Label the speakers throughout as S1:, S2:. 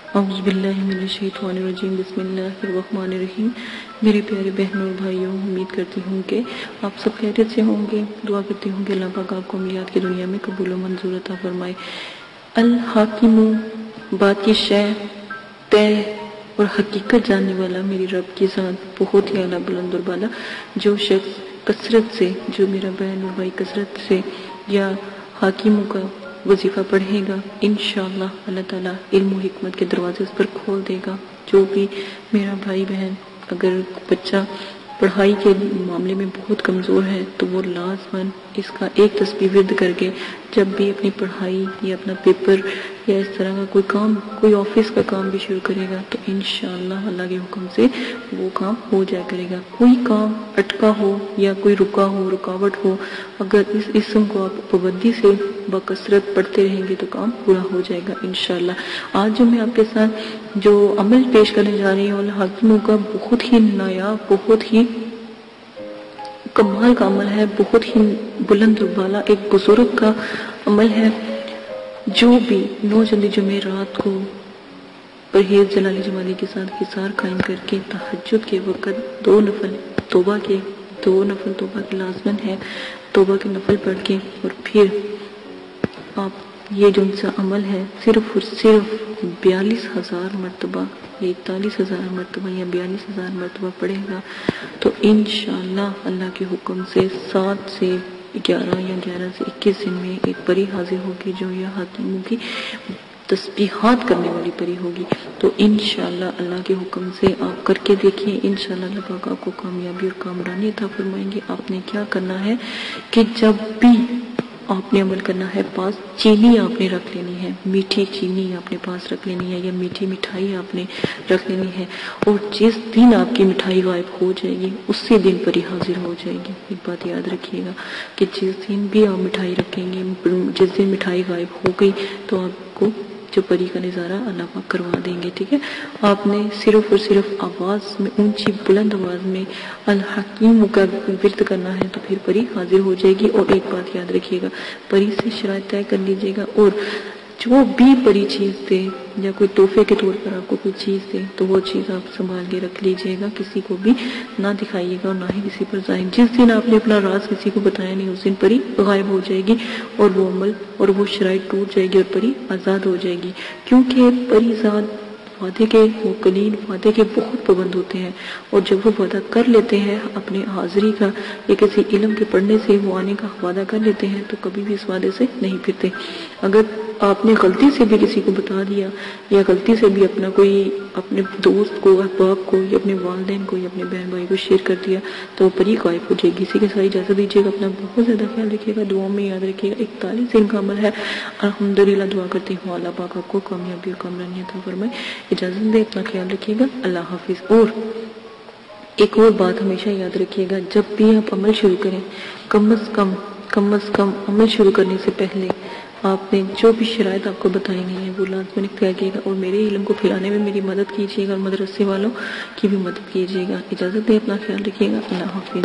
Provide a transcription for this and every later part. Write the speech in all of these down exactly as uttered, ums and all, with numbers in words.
S1: اعوذ باللہ من الشیطان الرجیم، بسم اللہ الرحمن الرحیم۔ میرے پیارے بہنوں اور بھائیوں، امید کرتی ہوں کہ آپ سب خیریت سے ہوں گے۔ دعا کرتی ہوں کہ اللہ پاک آپ کو عملیات کی دنیا میں قبول و منظور عطا فرمائے۔ الحاکم، بات کی شے طے اور حقیقت جاننے والا میری رب کی ذات بہت ہی اعلیٰ بلند اور بالا۔ جو شخص کثرت سے، جو میرا بہن اور بھائی کثرت سے یا حاکموں کا وظیفہ پڑھے گا، انشاءاللہ اللہ تعالیٰ علم و حکمت کے دروازے اس پر کھول دے گا۔ جو بھی میرا بھائی بہن اگر بچہ پڑھائی کے معاملے میں بہت کمزور ہے تو وہ لازماً اس کا ایک تسبیح ورد کر کے جب بھی اپنی پڑھائی یا اپنا پیپر یا اس طرح کا کوئی کام، کوئی آفس کا کام بھی شروع کرے گا تو انشاءاللہ اللہ کے حکم سے وہ کام ہو جایا کرے گا۔ کوئی کام اٹکا ہو یا کوئی رکا ہو، رکاوٹ ہو، اگر اس اسم کو آپ پابندی سے بکثرت پڑھتے رہیں گے تو کام پورا ہو جائے گا انشاءاللہ۔ آج جو میں آپ کے ساتھ جو عمل پیش کرنے جا رہی ہوں، الحاکموں کا بہت ہی نایاب، بہت ہی کمال کا عمل ہے، بہت ہی بلند و بالا ایک بزرگ کا عمل ہے۔ جو بھی نو جلدی جمعرات کو پرہیز جلالی جمالی کے ساتھ حصار قائم کر کے تہجد کے وقت دو نفل توبہ کے دو نفل توبہ کے لازمن ہے، توبہ کے نفل پڑھ کے اور پھر آپ یہ جو ان سے عمل ہے صرف اور صرف بیالیس ہزار مرتبہ یا اکتالیس ہزار مرتبہ یا بیالیس ہزار مرتبہ پڑھے گا تو انشاءاللہ اللہ کے حکم سے سات سے گیارہ یا گیارہ سے اکیس دن میں ایک پری حاضر ہوگی جو یہ حاکموں کی تسبیحات کرنے والی پری ہوگی۔ تو انشاءاللہ اللہ کے حکم سے آپ کر کے دیکھیں، انشاءاللہ اللہ پاک آپ کو کامیابی اور کامرانی عطا فرمائیں گے۔ آپ نے کیا کرنا ہے کہ جب بھی آپ نے عمل کرنا ہے، پاس چینی آپ نے رکھ لینی ہے، میٹھی چینی آپ نے پاس رکھ لینی ہے یا میٹھی مٹھائی آپ نے رکھ لینی ہے، اور جس دن آپ کی مٹھائی غائب ہو جائے گی اسی دن پری حاضر ہو جائے گی۔ ایک بات یاد رکھیے گا کہ جس دن بھی آپ مٹھائی رکھیں گے، جس دن مٹھائی غائب ہو گئی تو آپ کو جو پری کا نظارہ اللہ پاک کروا دیں گے، ٹھیک ہے۔ آپ نے صرف اور صرف آواز میں، اونچی بلند آواز میں الحکیم کا ورد کرنا ہے تو پھر پری حاضر ہو جائے گی۔ اور ایک بات یاد رکھیے گا، پری سے شرائط طے کر لیجیے گا، اور جو بھی پری چیز دے یا کوئی تحفے کے طور پر آپ کو کوئی چیز دے تو وہ چیز آپ سنبھال کے رکھ لیجیے گا، کسی کو بھی نہ دکھائیے گا اور نہ ہی کسی پر ظاہر۔ جس دن آپ نے اپنا راز کسی کو بتایا نہیں اس دن پری غائب ہو جائے گی اور وہ عمل اور وہ شرائط ٹوٹ جائے گی اور پری آزاد ہو جائے گی، کیونکہ پری ذات وعدے کے موکلین وعدے کے بہت پابند ہوتے ہیں، اور جب وہ وعدہ کر لیتے ہیں اپنے حاضری کا یا کسی علم کے پڑھنے سے وہ آنے کا وعدہ کر لیتے ہیں تو کبھی بھی اس وعدے سے نہیں پھرتے۔ اگر آپ نے غلطی سے بھی کسی کو بتا دیا یا غلطی سے بھی اپنا کوئی اپنے دوست کو، احباب کو یا اپنے والدین کو یا اپنے بہن بھائی کو شیئر کر دیا تو وہ پری غائب ہو جائے گی۔ اسی کے ساتھ اجازت دیجیے گا، اپنا بہت زیادہ خیال رکھیے گا، دعاؤں میں یاد رکھیے گا۔ اکتالیس دن کا عمل ہے، الحمدللہ دعا کرتی ہوں اللہ پاک آپ کو کامیابی اور کامرانی عطا فرمائے۔ اجازت دے، اپنا خیال رکھیے گا، اللہ حافظ۔ اور ایک اور بات ہمیشہ یاد رکھیے گا، جب بھی آپ عمل شروع کریں کم از کم کم از کم عمل شروع کرنے سے پہلے آپ نے جو بھی شرائط آپ کو بتائی نہیں ہے وہ لازماً اختیار کیے گا، اور میرے علم کو پھیلانے میں میری مدد کیجیے گا اور مدرسے والوں کی بھی مدد کیجیے گا۔ اجازت دے، اپنا خیال رکھیے گا، اللہ حافظ۔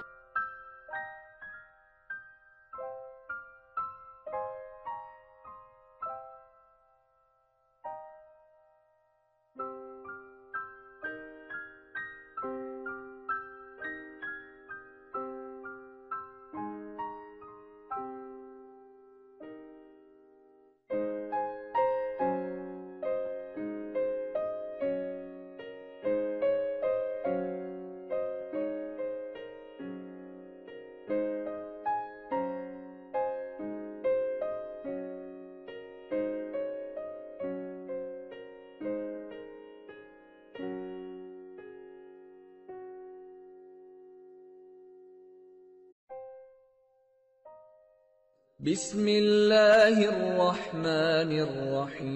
S2: بسم اللہ الرحمن الرحیم۔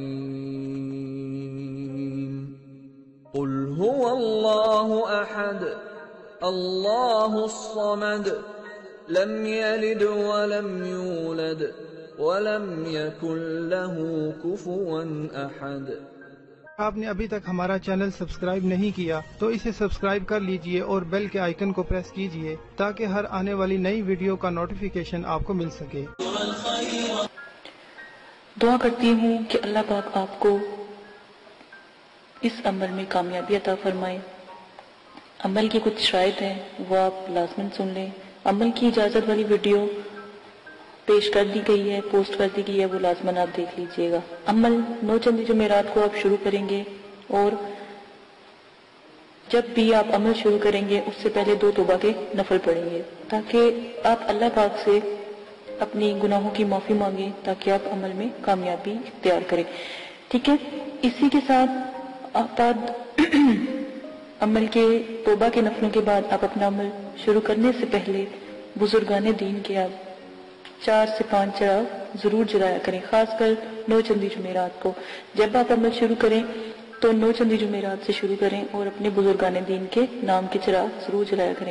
S2: قل هو اللہ احد اللہ الصمد لم یلد ولم یولد ولم یکن له کفوا احد۔
S3: آپ نے ابھی تک ہمارا چینل سبسکرائب نہیں کیا تو اسے سبسکرائب کر لیجئے اور بیل کے آئیکن کو پریس کیجئے تاکہ ہر آنے والی نئی ویڈیو کا نوٹیفیکیشن آپ کو مل سکے۔
S1: دعا کرتی ہوں کہ اللہ پاک آپ کو اس عمل میں کامیابی عطا فرمائے۔ عمل کی کچھ شرائط ہیں وہ آپ لازماً سن لیں۔ عمل کی اجازت والی ویڈیو پیش کر دی گئی ہے، پوسٹ کر دی گئی ہے، وہ لازماً آپ دیکھ لیجئے گا۔ عمل نو چندی جمعرات کو آپ شروع کریں گے، اور جب بھی آپ عمل شروع کریں گے اس سے پہلے دو توبہ کے نفل پڑھیں گے، تاکہ آپ اللہ پاک سے اپنی گناہوں کی معافی مانگیں، تاکہ آپ عمل میں کامیابی اختیار کریں۔ ٹھیک ہے، اسی کے ساتھ آپ عمل کے توبہ کے نفلوں کے بعد آپ اپنا عمل شروع کرنے سے پہلے بزرگان دین کے آپ چار سے پانچ چراغ ضرور جلایا کریں، خاص کر نو چندی جمعرات کو۔ جب آپ عمل شروع کریں تو نو چندی جمعرات سے شروع کریں اور اپنے بزرگان دین کے نام کے چراغ ضرور جلایا کریں۔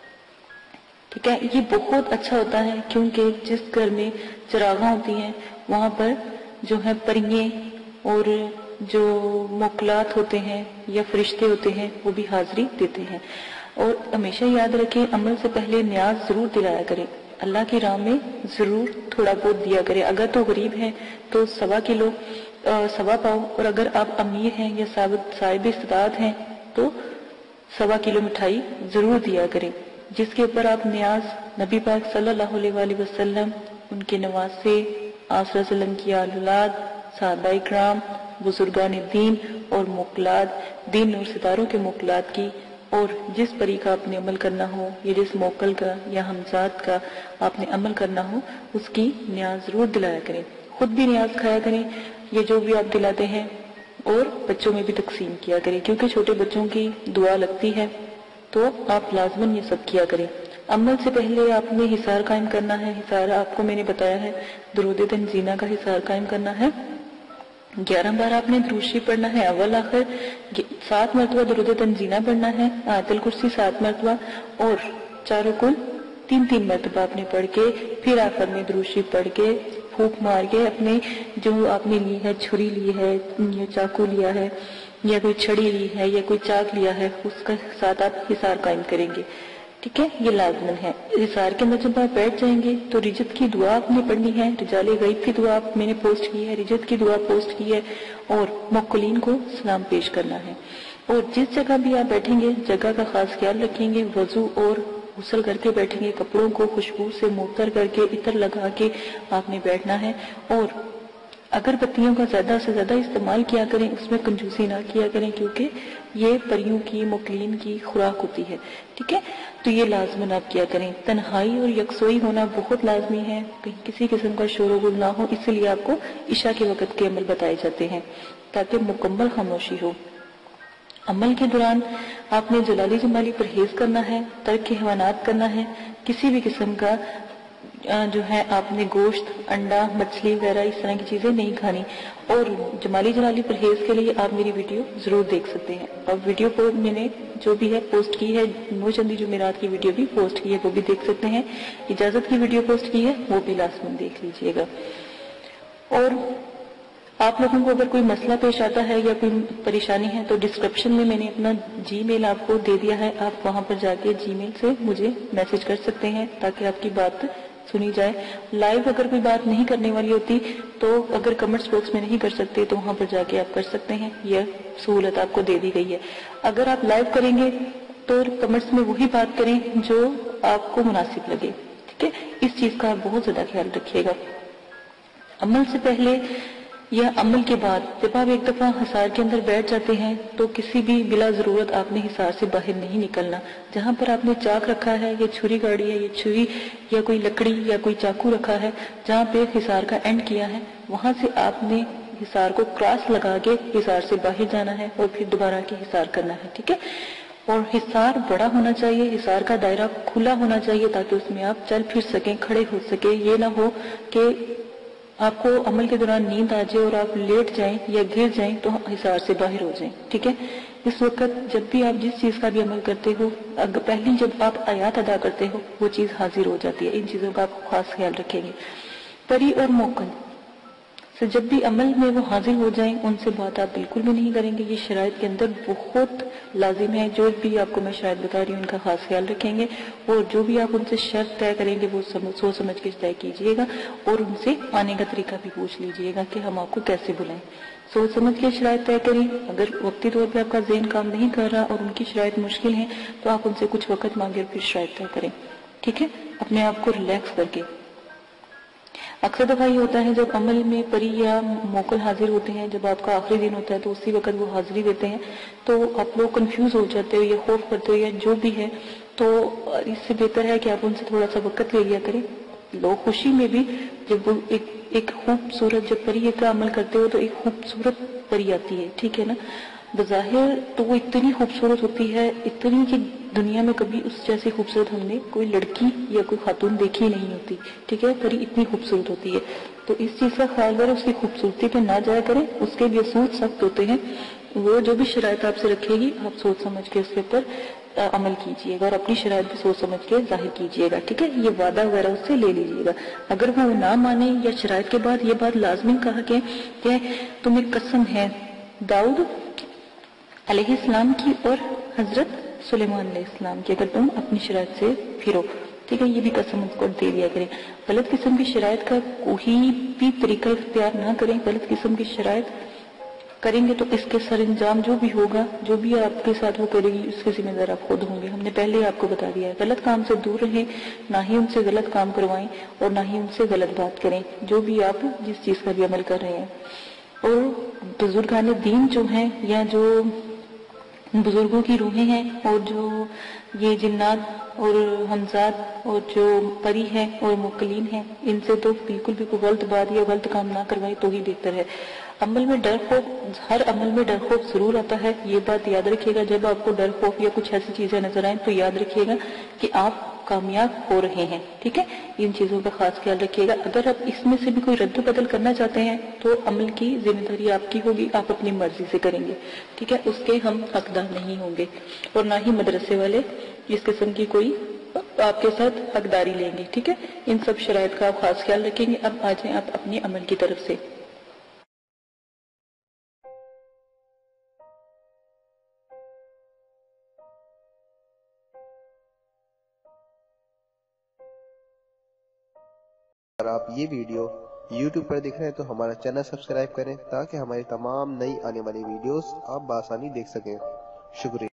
S1: ٹھیک ہے، یہ بہت اچھا ہوتا ہے، کیونکہ جس گھر میں چراغاں ہوتی ہیں وہاں پر جو ہے پرندے اور جو موکلات ہوتے ہیں یا فرشتے ہوتے ہیں وہ بھی حاضری دیتے ہیں۔ اور ہمیشہ یاد رکھیں، عمل سے پہلے نیاز ضرور دلایا کریں، اللہ کی راہ میں ضرور تھوڑا بہت دیا کریں۔ اگر تو غریب ہیں تو سوا کلو سوا پاؤ، اور اگر آپ امیر ہیں یا صاحب استطاعت ہیں تو سوا کلو مٹھائی ضرور دیا کریں، جس کے اوپر آپ نیاز نبی پاک صلی اللہ علیہ وآلہ وسلم، ان کے نواسے، آپ صلی اللہ علیہ وسلم کی اولاد، صحابہ کرام، بزرگان دین اور موکلات، دین اور ستاروں کے موکلات کی، اور جس پری کا آپ نے عمل کرنا ہو یا جس موکل کا یا ہمزاد کا آپ نے عمل کرنا ہو اس کی نیاز ضرور دلایا کریں۔ خود بھی نیاز کھایا کریں، یہ جو بھی آپ دلاتے ہیں، اور بچوں میں بھی تقسیم کیا کریں، کیونکہ چھوٹے بچوں کی دعا لگتی ہے، تو آپ لازماً یہ سب کیا کریں۔ عمل سے پہلے آپ نے حصار قائم کرنا ہے۔ حصار آپ کو میں نے بتایا ہے، درود تنزینہ کا حصار قائم کرنا ہے۔ گیارہ بار آپ نے درود شریف پڑھنا ہے، اول آخر سات مرتبہ درود تنزینہ پڑھنا ہے، آیت الکرسی سات مرتبہ، اور چاروں کل تین تین مرتبہ آپ نے پڑھ کے پھر آخر میں درود شریف پڑھ کے پھونک مار کے اپنے جو آپ نے لی ہے، چھری لی ہے یا چاقو لیا ہے یا کوئی چھڑی لی ہے یا کوئی چاک لیا ہے، اس کا ساتھ آپ حصار قائم کریں گے۔ ٹھیک ہے، یہ لازمن ہے۔ حصار کے اندر جب آپ بیٹھ جائیں گے تو رجت کی دعا آپ نے پڑھنی ہے، رجال غیب کی دعا میں نے پوسٹ کی ہے، رجت کی دعا پوسٹ کی ہے، اور موکلین کو سلام پیش کرنا ہے۔ اور جس جگہ بھی آپ بیٹھیں گے جگہ کا خاص خیال رکھیں گے، وضو اور غسل کر کے بیٹھیں گے، کپڑوں کو خوشبو سے معطر کر کے عطر لگا کے آپ نے بیٹھنا ہے، اور اگر بتیوں کا زیادہ سے زیادہ استعمال کیا کریں، اس میں کنجوسی نہ کیا کریں، کیونکہ یہ پریوں کی موکلین کی خوراک ہوتی ہے۔ ٹھیک ہے، تو یہ لازماً آپ کیا کریں۔ تنہائی اور یکسوئی ہونا بہت لازمی ہے، کہیں کسی قسم کا شور و غل نہ ہو، اس لیے آپ کو عشاء کے وقت کے عمل بتائے جاتے ہیں تاکہ مکمل خاموشی ہو۔ عمل کے دوران آپ نے جلالی جمالی پرہیز کرنا ہے، ترک حیوانات کرنا ہے، کسی بھی قسم کا جو ہے آپ نے گوشت، انڈا، مچھلی وغیرہ اس طرح کی چیزیں نہیں کھانی۔ اور جمالی جلالی پرہیز کے لیے آپ میری ویڈیو ضرور دیکھ سکتے ہیں، اور ویڈیو کو میں نے جو بھی ہے پوسٹ کی ہے، نو چندی جمعرات کی ویڈیو بھی پوسٹ کی ہے، وہ بھی دیکھ سکتے ہیں۔ اجازت کی ویڈیو پوسٹ کی ہے، وہ بھی لازماً دیکھ لیجئے گا۔ اور آپ لوگوں کو اگر کوئی مسئلہ پیش آتا ہے یا کوئی پریشانی ہے تو ڈسکرپشن میں میں نے اپنا جی میل آپ کو دے دیا ہے، آپ وہاں پر جا کے جی میل سے مجھے میسج کر سکتے ہیں تاکہ آپ کی بات سنی جائے۔ لائیو اگر کوئی بات نہیں کرنے والی ہوتی تو اگر کمنٹس باکس میں نہیں کر سکتے تو وہاں پر جا کے آپ کر سکتے ہیں، یہ سہولت آپ کو دے دی گئی ہے۔ اگر آپ لائیو کریں گے تو کمنٹس میں وہی بات کریں جو آپ کو مناسب لگے، ٹھیک ہے، اس چیز کا آپ بہت زیادہ خیال رکھیے گا۔ عمل سے پہلے یا عمل کے بعد جب آپ ایک دفعہ حصار کے اندر بیٹھ جاتے ہیں تو کسی بھی بلا ضرورت آپ نے حصار سے باہر نہیں نکلنا۔ جہاں پر آپ نے چاک رکھا ہے یا چھری گاڑی ہے یا چھری یا کوئی لکڑی یا کوئی چاقو رکھا ہے، جہاں پہ حصار کا اینڈ کیا ہے وہاں سے آپ نے حصار کو کراس لگا کے حصار سے باہر جانا ہے اور پھر دوبارہ کے حصار کرنا ہے، ٹھیک ہے۔ اور حصار بڑا ہونا چاہیے، حصار کا دائرہ کھلا ہونا چاہیے تاکہ اس میں آپ چل پھر سکیں، کھڑے ہو سکیں۔ یہ نہ ہو کہ آپ کو عمل کے دوران نیند آ جائے اور آپ لیٹ جائیں یا گر جائیں تو حصار سے باہر ہو جائیں، ٹھیک ہے۔ اس وقت جب بھی آپ جس چیز کا بھی عمل کرتے ہو، پہلی جب آپ آیات ادا کرتے ہو وہ چیز حاضر ہو جاتی ہے، ان چیزوں کا آپ خاص خیال رکھیں گے۔ پری اور موکل تو جب بھی عمل میں وہ حاضر ہو جائیں ان سے بات آپ بالکل بھی نہیں کریں گے. یہ شرائط کے اندر بہت لازم ہے. جو بھی آپ کو میں شاید بتا رہی ہوں ان کا خاص خیال رکھیں گے، اور جو بھی آپ ان سے شرط طے کریں گے وہ سوچ سمجھ کے طے کیجئے گا، اور ان سے آنے کا طریقہ بھی پوچھ لیجئے گا کہ ہم آپ کو کیسے بلائیں. سوچ سمجھ کے شرائط طے کریں. اگر وقتی طور پہ آپ کا ذہن کام نہیں کر رہا اور ان کی شرائط مشکل ہیں تو آپ ان سے کچھ وقت مانگے اور پھر شرائط طے کریں. ٹھیک ہے، اپنے آپ کو ریلیکس کر کے. اکثر دفعہ یہ ہوتا ہے جب عمل میں پری یا موکل حاضر ہوتے ہیں، جب آپ کا آخری دن ہوتا ہے تو اسی وقت وہ حاضری دیتے ہیں تو آپ لوگ کنفیوز ہو جاتے ہو یا خوف کرتے ہو یا جو بھی ہے، تو اس سے بہتر ہے کہ آپ ان سے تھوڑا سا وقت لے لیا کریں. لوگ خوشی میں بھی جب وہ ایک ایک خوبصورت جب پری کا عمل کرتے ہو تو ایک خوبصورت پری آتی ہے. ٹھیک ہے نا، بظاہر تو وہ اتنی خوبصورت ہوتی ہے، اتنی کہ دنیا میں کبھی اس جیسی خوبصورت ہم نے کوئی لڑکی یا کوئی خاتون دیکھی نہیں ہوتی. ٹھیک ہے، پری اتنی خوبصورت ہوتی ہے. تو اس چیز کا خیال کریں، اس کی خوبصورتی پہ نہ جایا کریں. اس کے بھی اصول سخت ہوتے ہیں. وہ جو بھی شرائط آپ سے رکھے گی آپ سوچ سمجھ کے اس کے اوپر عمل کیجئے گا اور اپنی شرائط بھی سوچ سمجھ کے ظاہر کیجئے گا. ٹھیک ہے، یہ وعدہ وغیرہ اس سے لے لیجئے گا. اگر وہ نہ مانے یا شرائط کے بعد یہ بات لازمی کہا کہ کہ تمہیں قسم ہے داؤد علیہ السلام کی اور حضرت سلیمان علیہ السلام کی، اگر تم اپنی شرائط سے پھرو. ٹھیک ہے، یہ بھی قسم اس کو دے دیا کریں. غلط قسم کی شرائط کا کوئی بھی طریقہ اختیار نہ کریں. غلط قسم کی شرائط کریں گے تو اس کے سر انجام جو بھی ہوگا، جو بھی آپ کے ساتھ وہ کرے گی اس کے ذمہ دار آپ خود ہوں گے. ہم نے پہلے آپ کو بتا دیا ہے. غلط کام سے دور رہیں، نہ ہی ان سے غلط کام کروائیں اور نہ ہی ان سے غلط بات کریں جو بھی آپ جس چیز کا بھی عمل کر رہے ہیں. اور بزرگان دین جو ہیں یا جو بزرگوں کی روحیں ہیں اور جو یہ جنات اور حمزات اور جو پری ہیں اور موکلین ہیں، ان سے تو بالکل بھی کوئی غلط بات یا غلط کام نہ کروائیں تو ہی بہتر ہے. عمل میں ڈر خوف، ہر عمل میں ڈر خوف ضرور آتا ہے. یہ بات یاد رکھیے گا. جب آپ کو ڈر خوف یا کچھ ایسی چیزیں نظر آئیں تو یاد رکھیے گا کہ آپ کامیاب ہو رہے ہیں. ٹھیک ہے، ان چیزوں کا خاص خیال رکھیے گا. اگر آپ اس میں سے بھی کوئی رد و بدل کرنا چاہتے ہیں تو عمل کی ذمہ داری آپ کی ہوگی، آپ اپنی مرضی سے کریں گے. ٹھیک ہے، اس کے ہم حقدار نہیں ہوں گے اور نہ ہی مدرسے والے اس قسم کی کوئی آپ کے ساتھ حقداری لیں گے. ٹھیک ہے، ان سب شرائط کا آپ خاص خیال رکھیں گے. اب آ جائیں آپ اپنی عمل کی طرف سے.
S4: اگر آپ یہ ویڈیو یوٹیوب پر دیکھ رہے ہیں تو ہمارا چینل سبسکرائب کریں تاکہ ہماری تمام نئی آنے والی ویڈیوز آپ بآسانی دیکھ سکیں. شکریہ.